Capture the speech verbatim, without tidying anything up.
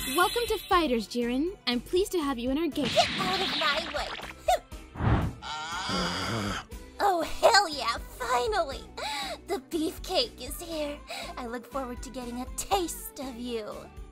Welcome to FighterZ, Jiren. I'm pleased to have you in our game. Get out of my way! Oh, hell yeah, finally! The beefcake is here. I look forward to getting a taste of you.